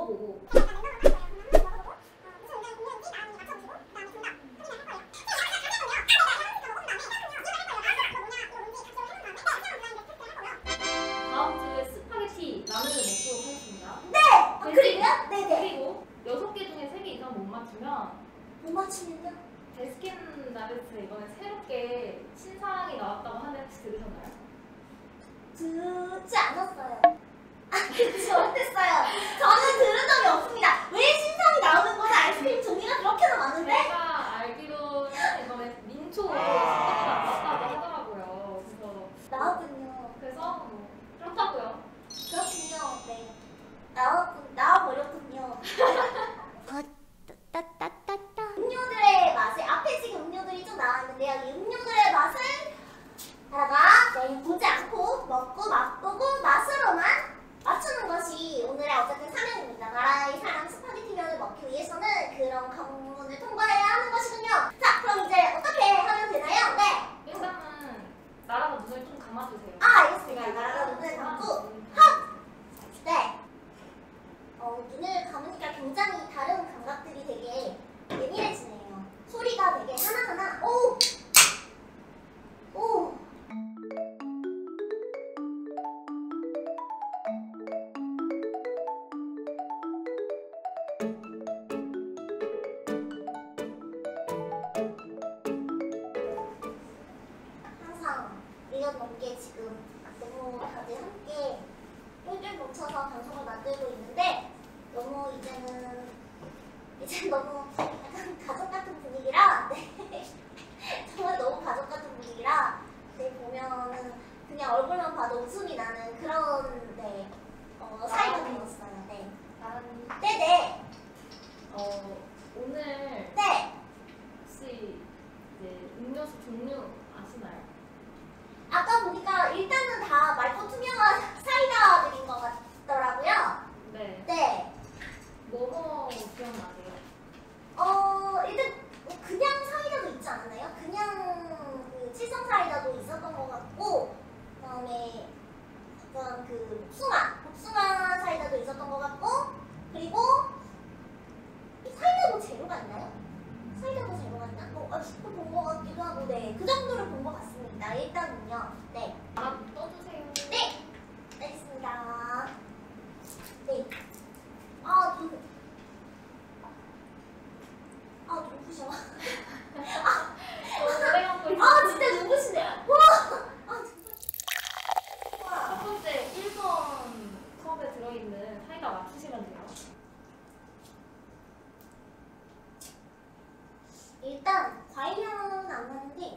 먹어보고. 다음 주에 스파게티 라면을 먹도록 하겠습니다. 네! 그리고요? 네네. 그리고 6개 중에 3개 이상 못 맞추면 못 맞추면요? 베스킨 라빈스 이번에 새롭게 신상이 나왔다고 하는데 혹시 들으셨나요? 듣지 않았어요. 그치, 못했어요. 저는 들은 적이 없습니다. 왜 신상이 나오는 거는 아이스크림 종류가 그렇게나 많은데? 제가 알기로는 이번에 민초 신상이 나왔다고 하더라고요. 그래서 나왔군요. 그래서 뭐 그렇다고요. 그렇군요. 네. 나와버렸군요. 음료들의 맛을, 앞에 지금 음료들이 좀 나왔는데요. 이 음료들의 맛을 다가 보지 않고 먹고 맛보고 맛으로만 맞추는 것이 오늘의 어쨌든 사명입니다. 나라의 사랑 스파게티면을 먹기 위해서는 그런 관문을 통과해야 하는 것이군요. 자, 그럼 이제 어떻게 하면 되나요? 네. 일단은 나라가 눈을 좀 감아주세요. 알겠습니다. 나라가 눈을 감고 헉! 네. 눈을 감으니까 굉장히 다른 감각들이 되게 예민해지네요. 소리가 되게 하나하나 오! 오! 항상 1년 넘게 지금 너무 다들 함께 똘똘 뭉쳐서 방송을 만들고 있는데 너무 이제 너무 약간 가족 같은 분위기라 네. 정말 너무 가족 같은 분위기라 네, 보면은 그냥 얼굴만 봐도 웃음이 나는 그런 네, 사이가 되었어요. 네. 나는 네네. 오늘 네. 혹시 이제 음료수 종류 아시나요? 아까 보니까 일단은 다 맑고 투명한 사이다들인 것 같더라고요. 네. 네. 뭐뭐 기억나세요? 일단 그냥 사이다도 있지 않았나요? 그냥 그 칠성 사이다도 있었던 것 같고 그다음에 어떤 그 복숭아 사이다도 있었던 것 같고 그리고 사이다도 제로가 있나요? 사이다도 제로가 있나? 본 것 같기도 하고 네. 그 정도를 본 것 같습니다. 일단은요. 네. 하나 떠주세요. 네! 알겠습니다. 네. 눈부셔. 오래 갖고 있어요. 진짜 눈부시네요. 와! 첫 번째 1번 컵에 들어있는 사이다 맞추시면 돼요. 일단 과일향은 안 나는데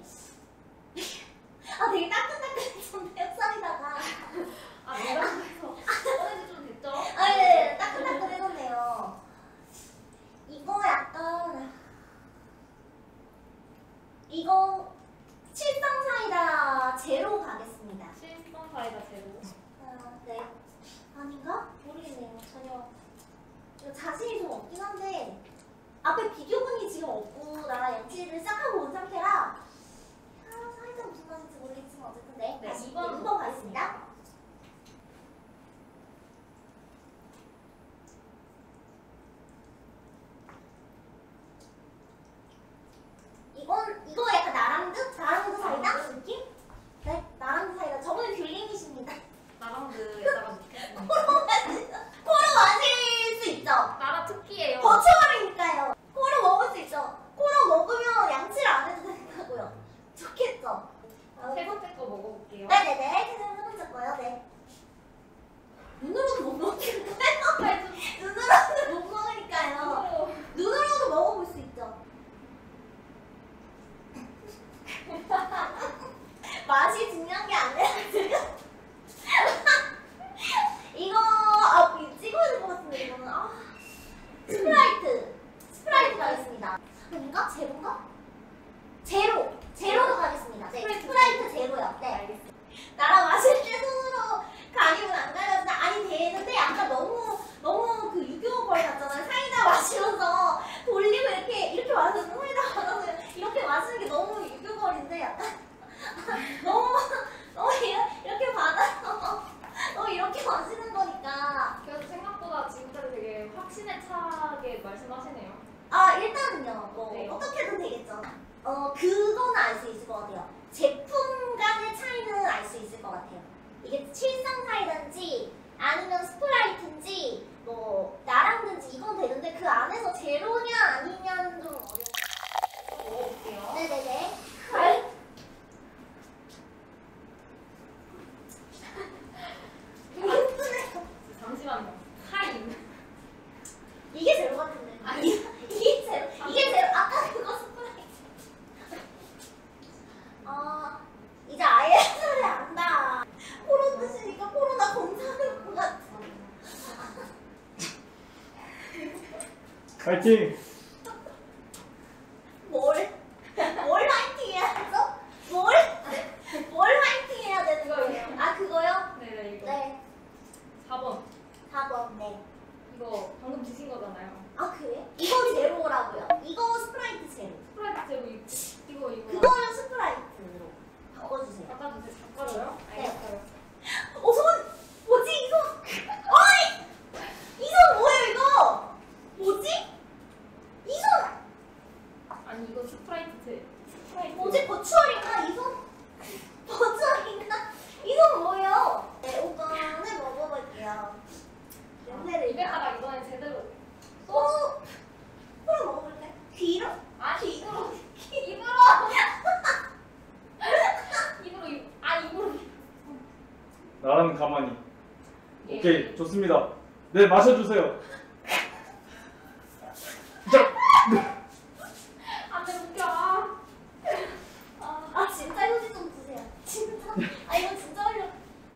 되게 따끈따끈해졌네요. 사이다가. 냉장고에서 꺼내지 좀 됐죠? 네. 따끈따끈해졌네요. 이거 약간 칠성 사이다 제로 가겠습니다. 실성 사이다 제로. 네. 아닌가? 모르겠네요. 전혀 자신이 좀 없긴 한데 앞에 비교분이 지금 없고 나 양치를 싹 하고 온 상태라 사이다 무슨 맛인지 모르겠지만 어쨌든 네. 네, 다시 2번 2번 가겠습니다. 이거 약간 나랑드 사이다 느낌? 네, 나랑드 사이다. 저분은 귤링이십니다. 나랑드에다가 넣겠습니다. 코로 마실 수 있죠? 나라 특기예요. 버추얼이니까요. 코로 먹을 스타인지 아니면 스프라이트인지 뭐 나랑든지 이건 되는데 그 안에서 제로냐 아니냐는 좀 어려워요. 먹어볼게요. 네네네. 잠시만요. 하인. 이게 제로 같은데. 아니 이게 제로. 이게 제로. 아까 그거 스프라이트. 이제 아예 소리 안다. 코로 드시니까 코로나 검사하는 것 같아. 파이팅! 뭘 화이팅 해야죠? 뭘 화이팅 해야 되는 거예요? 아 그거요? 네네 이거. 네. 4번. 4번 네. 이거 방금 드신 거잖아요. 아 그래? 이거 제로라고요. 이거 스프라이트 제로. 스프라이트 제로 이거. 그거는 스프라이트로 바꿔주세요. 바꿔주세요. 바꿔줘요? 네. 알겠어요. 손! 뭐지 이 손? 어이! 이 손 뭐예요 이거? 뭐지? 이 손! 아니 이거 스프라이트. 뭐지 버추얼인가 이 손? 버추얼인가? 이 손 뭐예요? 네 5번을 먹어볼게요. 연세를 입에 하라 이번엔 제대로. 코로 먹어볼까요? 귀로? 아니 입으로. 입으로. 입으로. 나라는 가만히. 예. 오케이, 좋습니다. 네, 마셔주세요. 자, 안돼 웃겨. 아 진짜 휴지 좀 주세요. 진짜. 아 이거 진짜 어려.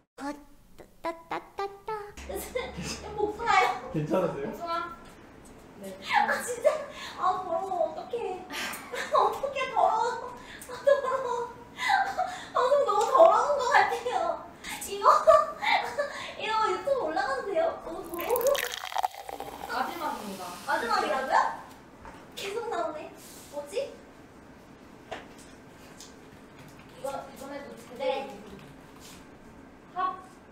따따따따. 복숭아요. 괜찮으세요? 복숭아. 네. 아 진짜. 아 더러워. 어떡해. 어떡해 더러워. 아 더러워. 방송 너무 더러운 것 같아요. 이거 유튜브 올라가도 돼요? 너무 더러워. 마지막입니다. 마지막이라고요? 계속 나오네. 뭐지? 이번에도 제대로. 네. 합.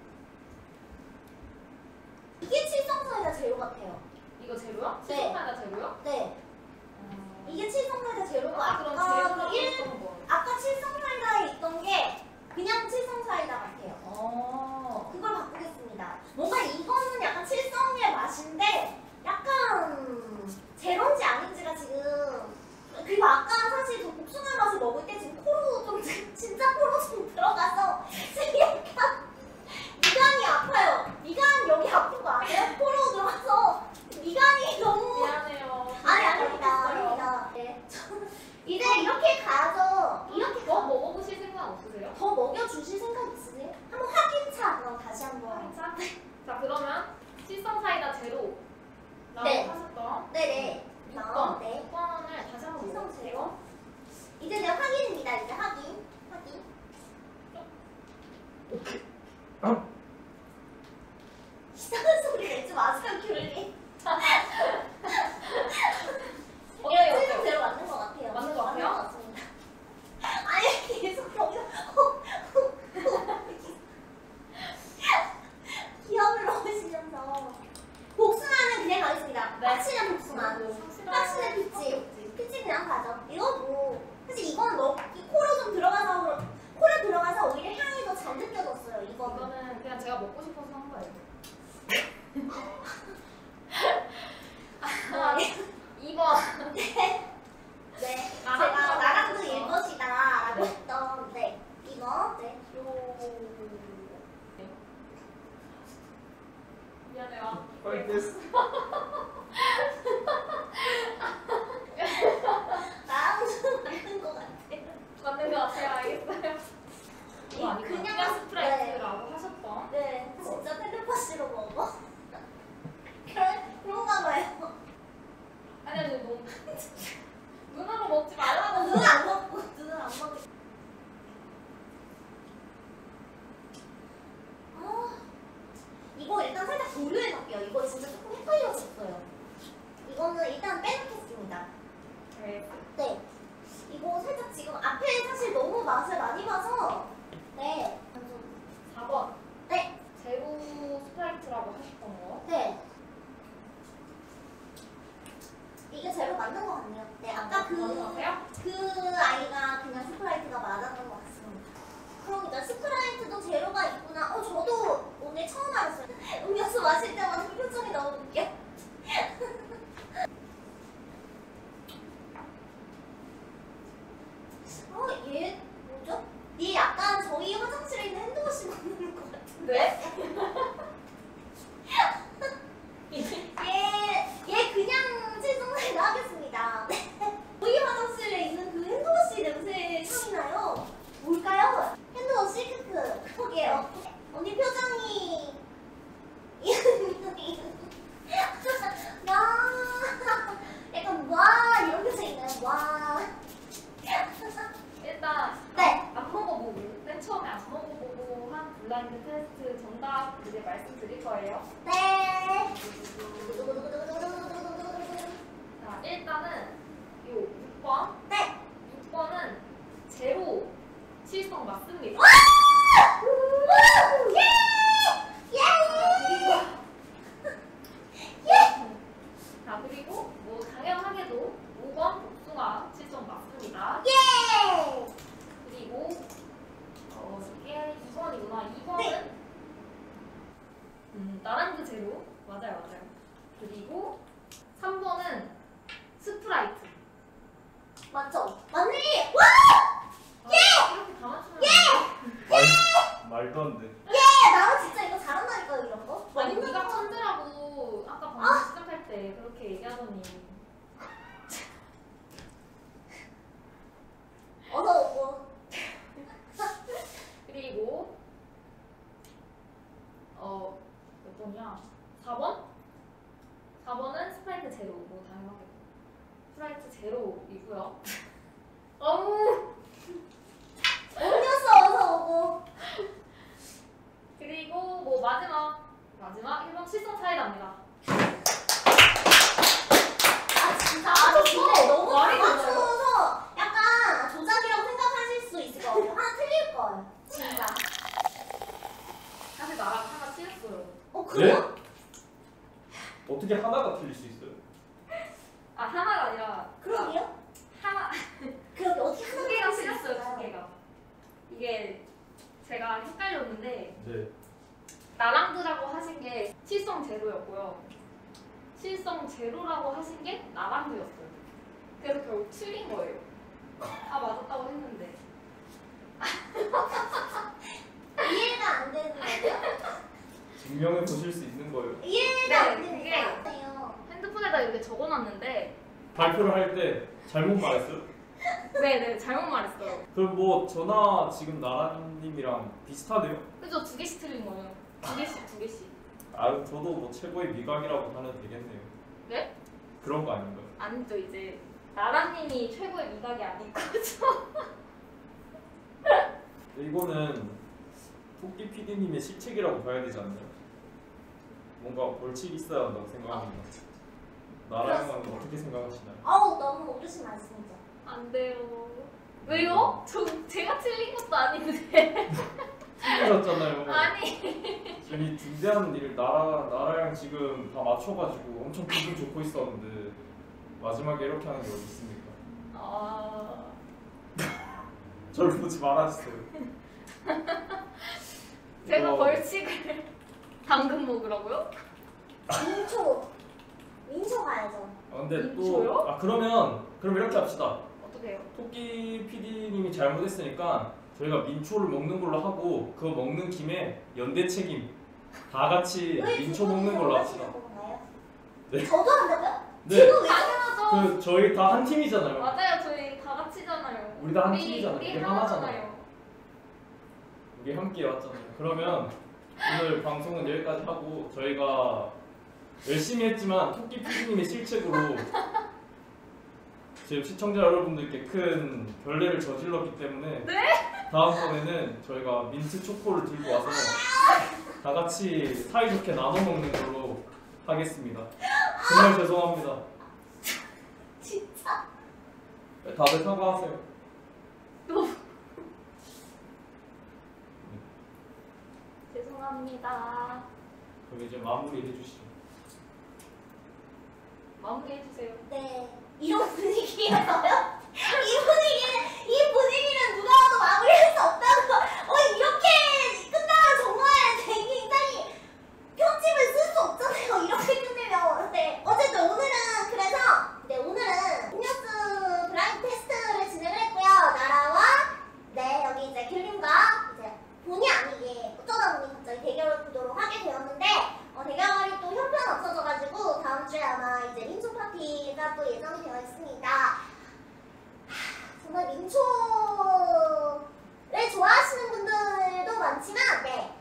이게 칠성사이다 제로 같아요. 이거 제로야? 네. 칠성사이다 제로야? 네. 이게 칠성사이다 제로고 그럼 아까 제로가 그 어떤 거? 아까 칠성사이다에 있던 게 그냥 칠성사이다 같아요. 그걸 바꾸겠습니다. 뭔가 이거는 약간 칠성의 맛인데 약간 제로인지 아닌지가 지금 그리고 아까 사실 그 복숭아 맛을 먹을 때 지금 코로 좀 진짜 코로 좀 들어가서 지금 약간 미간이 아파요. 미간 여기 아픈 거 아니에요? 코로 들어가서 미간이 너무 미안해요. 아닙니다. 네. 저는 이제 이렇게 가죠. 이렇게 더 먹어보실 생각 없으세요? 더 먹여주실 생각 있으세요? 한번 확인차 그럼 다시 한번. 진짜? 자 그러면 칠성사이다 제로 라고 네. 하셨던 네네. 6번 네. 6번을 다시 한번 칠성 먹어보세요. 제로. 이제 내가 확인입니다. 이제 확인. 이상한 소리 내지 마세요, 귤리. 어때요? 칠성 제로 맞는 것 같아요. 맞는 것 같아요? 맞는 것 같습니다. 아니 계속 거기서 기억을 넣으시면서 복숭아는 그냥 가겠습니다. 네. 확실한 복숭아. 확실한 피치. 피치. 피치 그냥 가죠. 이거 뭐 사실 이건 이 코로 좀 들어가서 코로 들어가서 오히려 향이 더 잘 느껴졌어요. 이거는. 이거는 그냥 제가 먹고 싶어서 한 거예요. 네. 2번. 네. 제가 나랑도 일것이다 라고 했던 네. 이거 네. 미안해요. 파이팅! 나랑도 맞는 것 같아요. 맞는 거 같아요. 알겠어요. 이거 아니고 그냥 스프라이트라고 하셨던. 네. 진짜 텔레파시로 먹어? 그런가 봐요. 아니 너무 눈으로 먹지 말라고. 눈은 안 먹고 눈은 안 먹고. 이거 일단 살짝 보류해 갈게요. 이거 진짜 조금 헷갈려졌어요. 이거는 일단 빼놓겠습니다. 네. 네. 이거 살짝 지금 앞에 사실 너무 맛을 많이 봐서 네. 4번. 네. 제로 스프라이트라고 하셨던 거. 네. 이게 제로 맞는 것 같네요. 네. 아까 맞는 것 같아요? 그 아이가 그냥 스프라이트가 맞았던 것 같습니다. 그럼 일단 스프라이트도 제로가 있구나. 저도 오늘 처음 알았어요. 말씀드릴 거예요. 네. 자, 일단은 요 6번. 네. 6번은 제로 실성 맞습니다. 예! 자, 그리고 뭐 당연하게도 5번 복숭아 실성 맞습니다. 예! 그리고 이게 2번이구나. 2번은 네. 나랑도 제로. 맞아요. 그리고 3번은 스프라이트. 맞죠? 맞네! 이렇게 다 맞추면 말도 안 돼. 예! 나는 진짜 이거 잘한다니까 이런 거. 아니 먹는 네가 거. 천재라고 아까 방송 시작할 때 그렇게 얘기하더니 어서 오고. 그리고 몇 번이야? 4번? 4번은 스프라이트 제로. 뭐 당연하겠고 스프라이트 제로이고요. 어우. 음료수 어서 오고. 그리고 뭐 마지막 1번 실성 차이납니다. 아 진짜 근데 너무 말이 다 맞춰서 약간 조작이라고 생각하실 수 있을 것 같아요. 하나 틀릴 거예요. 진짜. 사실 나랑 하나 틀렸어요. 그래요? 어떻게 하나가 틀릴 수 있어요? 아 하나가 아니라 그러게요? 하나 그러게 어떻게 하나 두 개가 틀릴 수 틀렸어요. 있을까요? 두 개가. 이게 제가 헷갈렸는데 네. 나랑드라고 하신 게 실성 제로였고요. 실성 제로라고 하신 게 나랑드였어요. 그래서 결국 틀린 거예요. 다 맞았다고 했는데. 이해가 안 되는 거예요? 증명해 보실 수 있는 거예요. 이해가 안 네, 되는 거예요. 핸드폰에다 이렇게 적어놨는데 발표를 할 때 잘못 말했어요? 네네 잘못 말했어요. 그럼 뭐 저나 지금 나라님이랑 비슷하네요? 그죠? 두 개씩 틀린 거예요. 두 개씩. 아 저도 뭐 최고의 미각이라고 하면 되겠네요. 네? 그런 거 아닌가요? 아니죠. 이제 나라님이 최고의 미각이 아닐 거죠. 이거는 토끼 PD님의 실책이라고 봐야 되지 않나요? 뭔가 벌칙이 있어야 한다고 생각합니다. 나라님은 어떻게 생각하시나요? 어우 너무 오르신 말씀이죠. 안 돼요. 왜요? 제가 틀린 것도 아닌데. 틀리셨잖아요. 아니. 지금 이 중대한 일을 나라랑 지금 다 맞춰가지고 엄청 기분 좋고 있었는데 마지막에 이렇게 하는 게 어디 있습니까? 저를 보지 말아주세요. 제가 이거 벌칙을 당근 먹으라고요? 민초 가야죠. 근데 민초요? 그럼 이렇게 합시다. 어떻게 해요? 토끼 PD님이 잘못했으니까 저희가 민초를 먹는 걸로 하고 그거 먹는 김에 연대 책임 다 같이 민초 먹는 걸로 합시다. 네. 저도 한다고요? 네. 저도 왜? 당연하죠. 저희 다 한 팀이잖아요. 맞아요. 저희 다 같이잖아요. 우리 다 한 팀이잖아요. 우리 우리 하나잖아요. 하나잖아요. 우리 함께 왔잖아요. 그러면 오늘 방송은 여기까지 하고 저희가 열심히 했지만 토끼 PD님의 실책으로 지금 시청자 여러분들께 큰 별례를 저질렀기 때문에 다음번에는 저희가 민트 초코를 들고 와서 다 같이 사이좋게 나눠 먹는 걸로 하겠습니다. 정말 죄송합니다. 진짜. 다들 사과하세요. 죄송합니다. 그럼 이제 마무리 해주시죠. 마무리 해주세요. 네. 이런 분위기에서요? 이 분위기는 누가 와도 마무리할 수 없다는 거. 이렇게 끝나면 정말 굉장히 편집을 쓸 수 없잖아요. 이렇게 끝내면. 네. 어쨌든 오늘은 음료수 블라인드 테스트를 진행을 했고요. 나라와 여기 이제 귤님과 이제 본의 아니게 어쩌다 보니 갑자기 대결을 구도로 하게 되었는데 대결이 또 형편없어져가지고 다음 주에 아마 이제 민초 파티가 또 예정이 되어 있습니다. 정말 민초를 좋아하시는 분들도 많지만